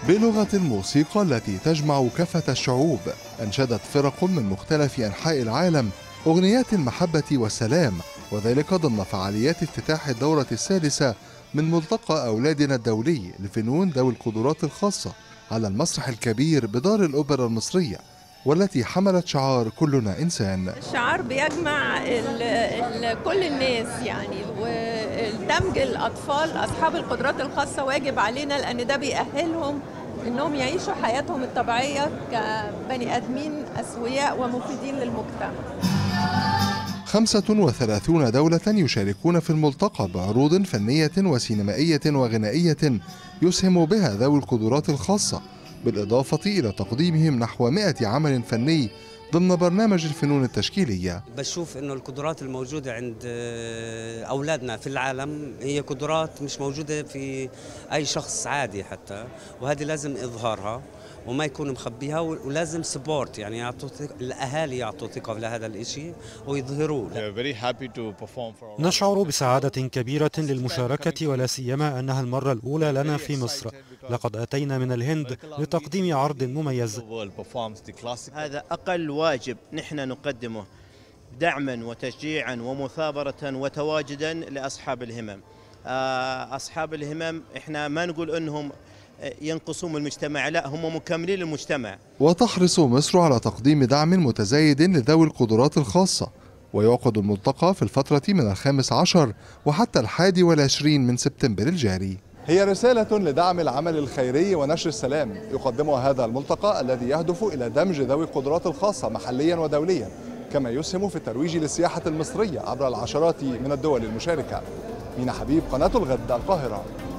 بلغة الموسيقى التي تجمع كافة الشعوب، أنشدت فرق من مختلف أنحاء العالم أغنيات المحبة والسلام، وذلك ضمن فعاليات افتتاح الدورة السادسة من ملتقى أولادنا الدولي لفنون ذوي القدرات الخاصة على المسرح الكبير بدار الأوبرا المصرية، والتي حملت شعار كلنا إنسان. الشعار بيجمع كل الناس يعني، ودمج الأطفال أصحاب القدرات الخاصة واجب علينا، لأن ده بيأهلهم إنهم يعيشوا حياتهم الطبيعية كبني آدمين أسوياء ومفيدين للمجتمع. 35 دولة يشاركون في الملتقى بعروض فنية وسينمائية وغنائية يسهم بها ذوي القدرات الخاصة، بالإضافة إلى تقديمهم نحو 100 عمل فني ضمن برنامج الفنون التشكيلية. بشوف إنه القدرات الموجودة عند أولادنا في العالم هي قدرات مش موجودة في أي شخص عادي حتى، وهذه لازم إظهارها وما يكون مخبيها، ولازم سبورت يعني يعطوا الأهالي يعطوا ثقة لهذا الإشي ويظهروه. نشعر بسعادة كبيرة للمشاركة، ولا سيما أنها المرة الأولى لنا في مصر. لقد أتينا من الهند لتقديم عرض مميز. هذا أقل واجب نحن نقدمه دعما وتشجيعا ومثابرة وتواجدا لأصحاب الهمم. أصحاب الهمم إحنا ما نقول أنهم ينقصون المجتمع، لا، هم مكملين المجتمع. وتحرص مصر على تقديم دعم متزايد لذوي القدرات الخاصة، ويعقد الملتقى في الفترة من 15 وحتى 21 من سبتمبر الجاري. هي رسالة لدعم العمل الخيري ونشر السلام يقدمها هذا الملتقى الذي يهدف إلى دمج ذوي القدرات الخاصة محليا ودوليا، كما يسهم في الترويج للسياحة المصرية عبر العشرات من الدول المشاركة. مينا حبيب، قناة الغد، القاهرة.